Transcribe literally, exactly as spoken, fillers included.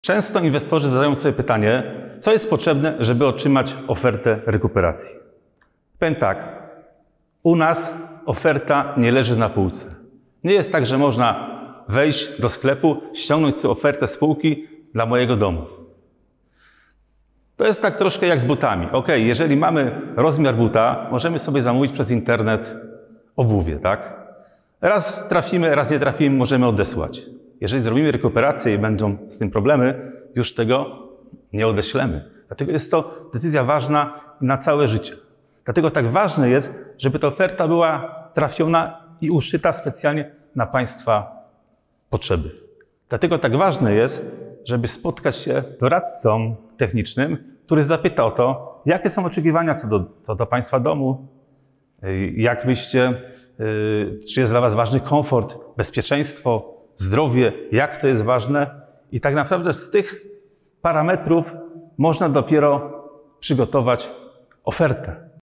Często inwestorzy zadają sobie pytanie, co jest potrzebne, żeby otrzymać ofertę rekuperacji. Powiem tak, u nas oferta nie leży na półce. Nie jest tak, że można wejść do sklepu, ściągnąć sobie ofertę spółki dla mojego domu. To jest tak troszkę jak z butami. Ok, jeżeli mamy rozmiar buta, możemy sobie zamówić przez internet obuwie, tak? Raz trafimy, raz nie trafimy, możemy odesłać. Jeżeli zrobimy rekuperację i będą z tym problemy, już tego nie odeślemy. Dlatego jest to decyzja ważna na całe życie. Dlatego tak ważne jest, żeby ta oferta była trafiona i uszyta specjalnie na Państwa potrzeby. Dlatego tak ważne jest, żeby spotkać się z doradcą technicznym, który zapyta o to, jakie są oczekiwania co do, co do Państwa domu, jak byście, czy jest dla Was ważny komfort, bezpieczeństwo, zdrowie, jak to jest ważne. I tak naprawdę z tych parametrów można dopiero przygotować ofertę.